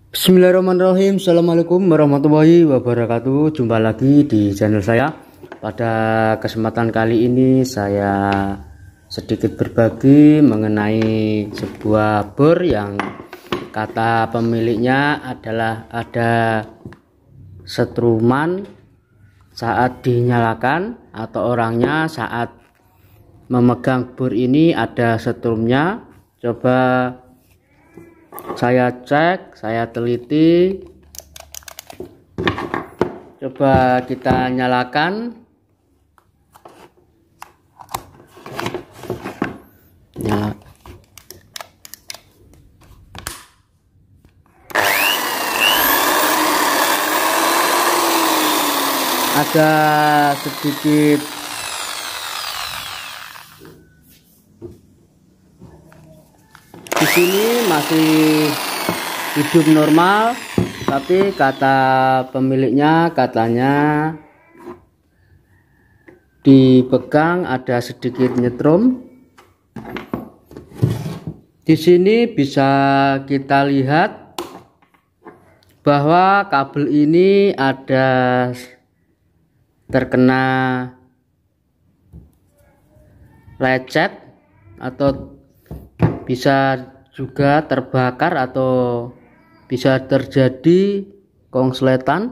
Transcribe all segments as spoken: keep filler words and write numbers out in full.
Bismillahirrahmanirrahim. Assalamualaikum warahmatullahi wabarakatuh. Jumpa lagi di channel saya. Pada kesempatan kali ini saya sedikit berbagi mengenai sebuah bor yang kata pemiliknya adalah ada setruman saat dinyalakan, atau orangnya saat memegang bor ini ada setrumnya. Coba saya cek, saya teliti. Coba kita nyalakan. Nyala. Ada sedikit di sini masih hidup normal, tapi kata pemiliknya katanya dipegang ada sedikit nyetrum. Di sini bisa kita lihat bahwa kabel ini ada terkena lecet atau bisa juga terbakar atau bisa terjadi kongsletan.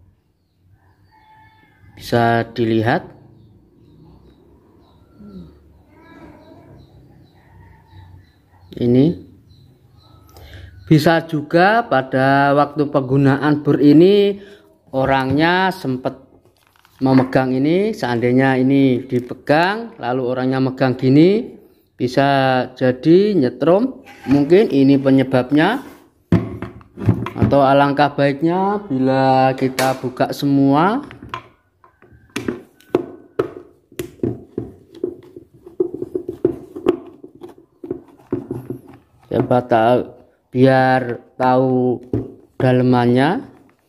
Bisa dilihat ini. Bisa juga pada waktu penggunaan bor ini orangnya sempat memegang ini. Seandainya ini dipegang lalu orangnya megang gini, bisa jadi nyetrum. Mungkin ini penyebabnya, atau alangkah baiknya bila kita buka semua. Coba tahu, biar tahu dalemannya.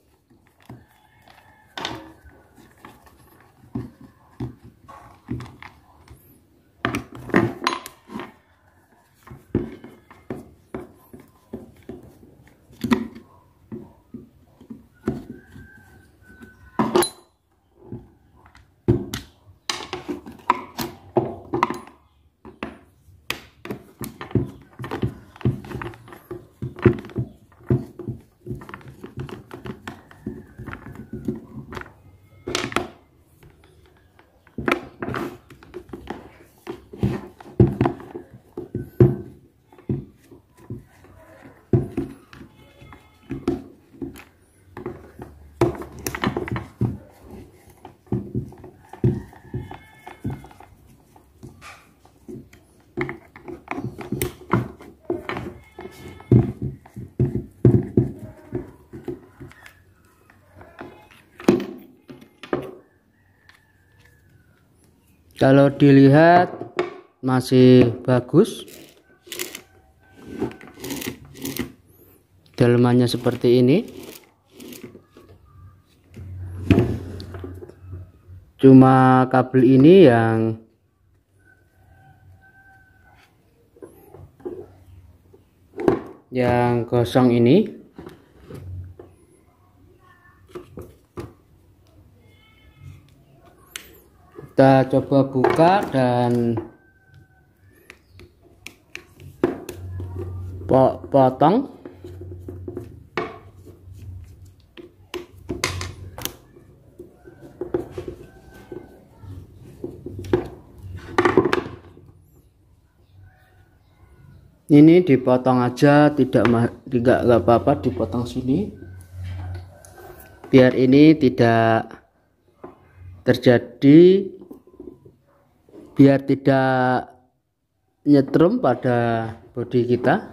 Kalau dilihat masih bagus, dalemannya seperti ini. Cuma kabel ini yang yang gosong ini. Kita coba buka dan potong. Ini dipotong aja, tidak tidak nggak apa-apa dipotong sini, biar ini tidak terjadi, biar tidak nyetrum pada bodi kita.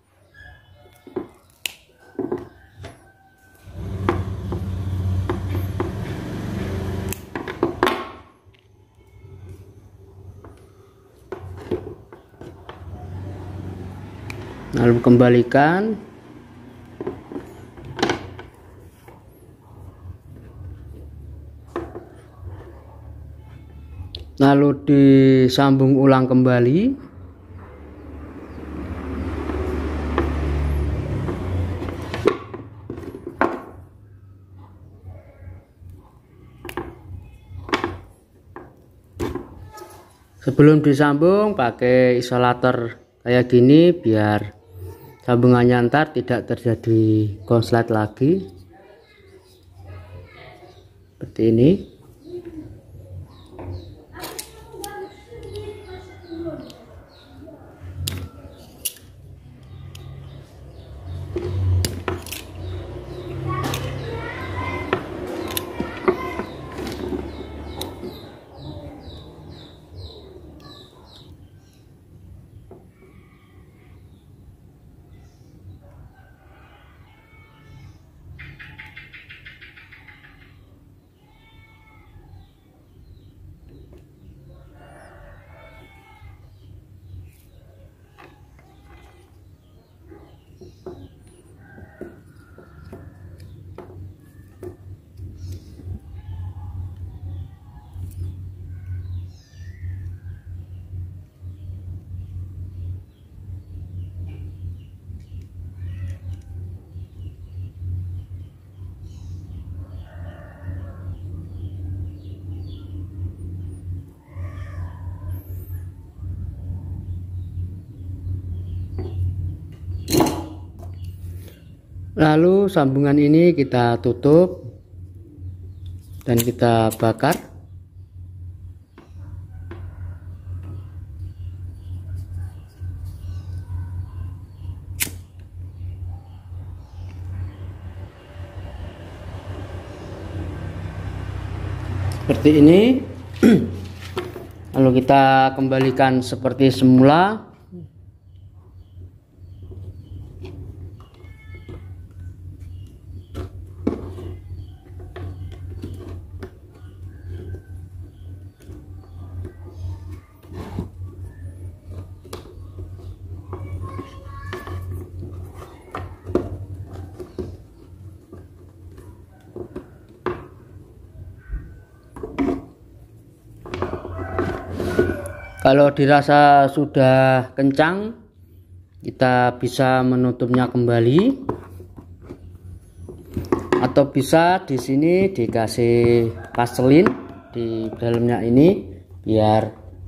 Lalu kembalikan. Lalu disambung ulang kembali. Sebelum disambung pakai isolator kayak gini biar sambungannya ntar tidak terjadi konslet lagi. Seperti ini. Lalu sambungan ini kita tutup dan kita bakar. Seperti ini. Lalu kita kembalikan seperti semula. Kalau dirasa sudah kencang, kita bisa menutupnya kembali, atau bisa di sini dikasih vaselin di dalamnya ini biar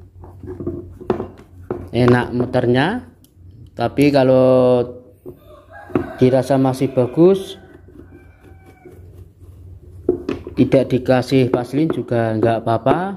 enak muternya. Tapi kalau dirasa masih bagus, tidak dikasih vaselin juga enggak apa-apa.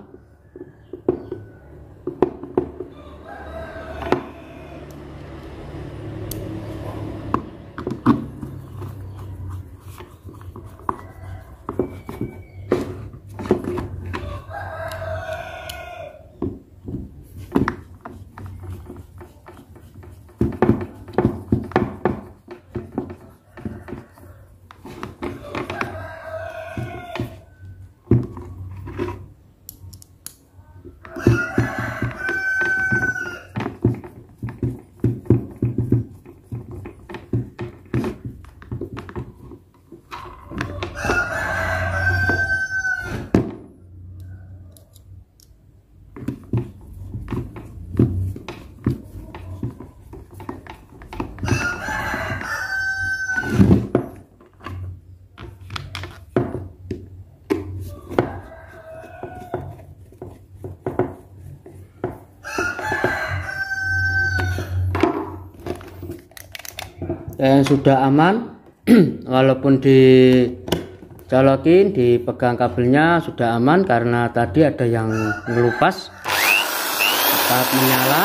Dan sudah aman. Walaupun dicolokin, dipegang kabelnya sudah aman karena tadi ada yang ngelupas saat menyala.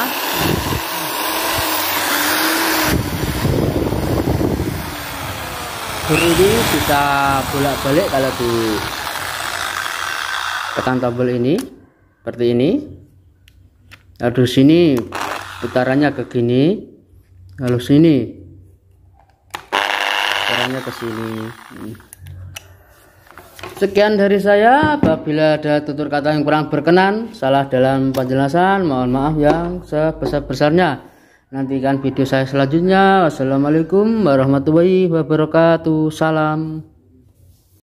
Bur ini bisa bolak-balik kalau di tekan tombol ini seperti ini. Lalu sini putarannya ke gini, lalu sini ke sini. Sekian dari saya. Apabila ada tutur kata yang kurang berkenan, salah dalam penjelasan, mohon maaf yang sebesar-besarnya. Nantikan video saya selanjutnya. Wassalamualaikum warahmatullahi wabarakatuh. Salam.